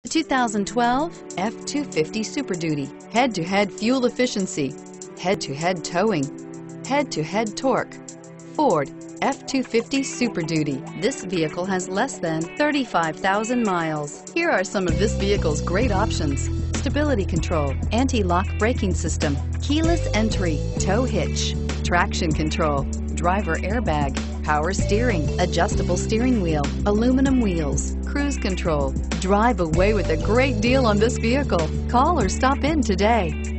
2012 F-250 Super Duty. Head-to-head fuel efficiency, head-to-head towing, head-to-head torque. Ford F-250 Super Duty. This vehicle has less than 35,000 miles. Here are some of this vehicle's great options: stability control, anti-lock braking system, keyless entry, tow hitch, traction control, driver airbag, power steering, adjustable steering wheel, aluminum wheels, cruise control. Drive away with a great deal on this vehicle. Call or stop in today.